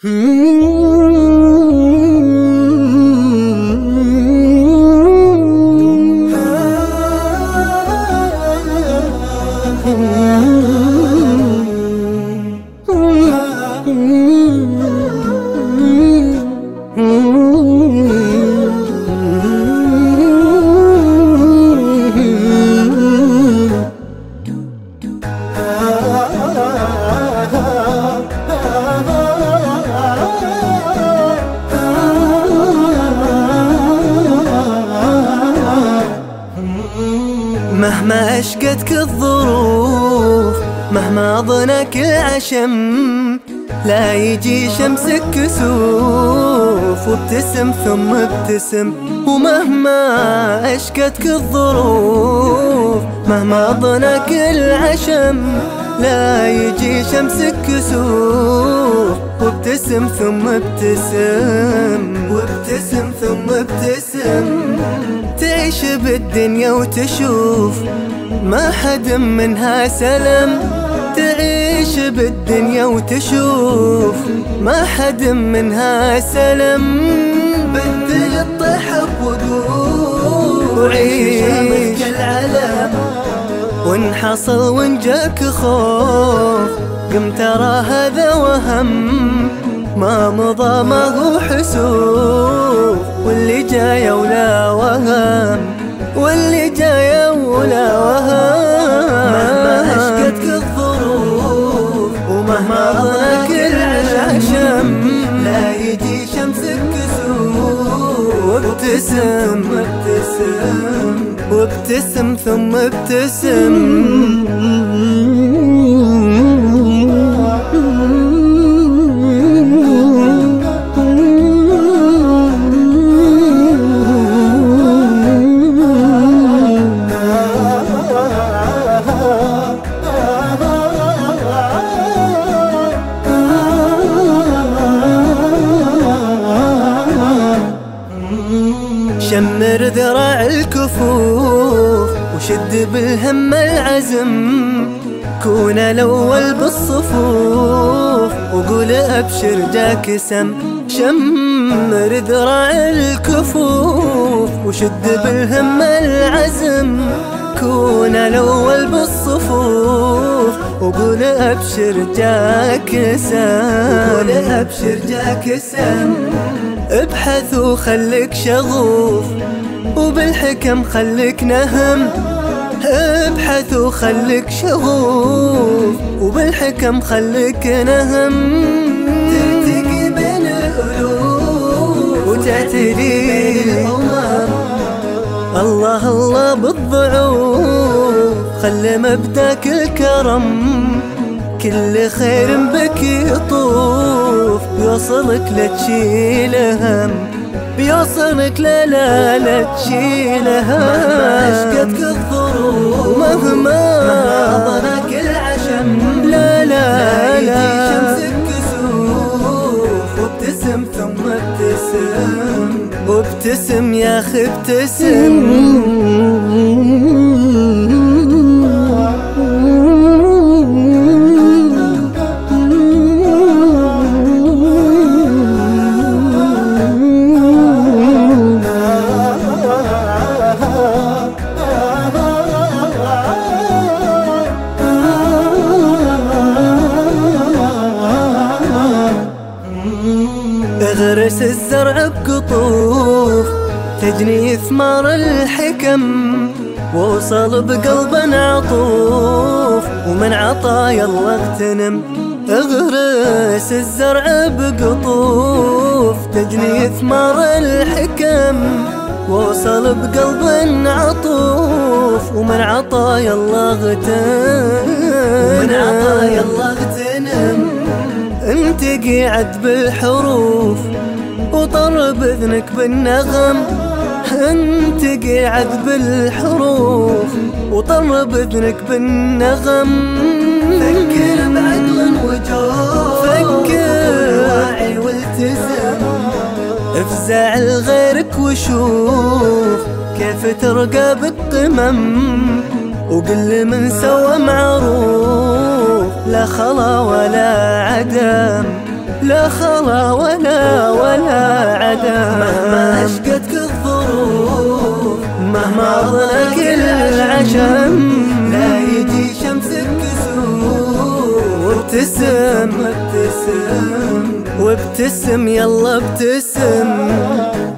مهما أشقتك الظروف، مهما ظنك العشم، لا يجي شمسك كسوف وابتسم ثم ابتسم. ومهما أشقتك الظروف، مهما ظنك العشم، لا يجي شمسك كسوف وابتسم ثم ابتسم، وابتسم ثم ابتسم. تعيش بالدنيا وتشوف ما حد منها سلم، تعيش بالدنيا وتشوف ما حد منها سلم. بدل الطيح بوقوف وعيش مثل العلم، وان حصل وان جاك خوف قم ترى هذا وهم. ما مضى ما هو حسوف، واللي جاي ولا وهم، واللي جاي ولا وهم. مهما أشقتك الظروف ومهما ظنك العشم، لا يجي شمسك كسوف وابتسم، وابتسم، وابتسم ثم ابتسم. شمر ذراع الكفوف وشد بالهم العزم، كون الأول بالصفوف وقول أبشر جاك سم. شمر ذراع الكفوف وشد بالهم العزم، كون الأول بالصفوف وقول أبشر جاك سم، وقول أبشر جاك سم. ابحث وخليك شغوف وبالحكم خليك نهم، ابحث وخليك شغوف وبالحكم خليك نهم. ترتقي بين الألوف وتعتدي الأمم، الله الله بالضعوف خلي مبداك الكرم. كل خير بك يطوف بيوصلك لا تشيل هم، بيوصلك لا تشيل هم. مهما أشقتك الظروف ومهما ظنك العشم، لا يجي شمسك كسوف وابتسم ثم ابتسم، وابتسم يا أخي ابتسم. اغرس الزرع بقطوف تجني ثمار الحكم، ووصل بقلب عطوف ومن عطايا الله اغتنم. اغرس الزرع بقطوف تجني ثمار الحكم، ووصل بقلب عطوف ومن عطايا الله اغتنم، ومن عطايا الله اغتنم. انت قاعد بالحروف وطرب اذنك بالنغم، انت قاعد بالحروف وطرب اذنك بالنغم. فكر بعقل وجوف، فكر واعي والتزم، افزع لغيرك وشوف كيف ترقى بالقمم. وقل من سوى معروف لا خلا ولا عدم، لا خلا ولا عدم. مهما أشقتك الظروف، مهما ظلك العشم، لا يجي شمسك كسوف. وابتسم يلا ابتسم.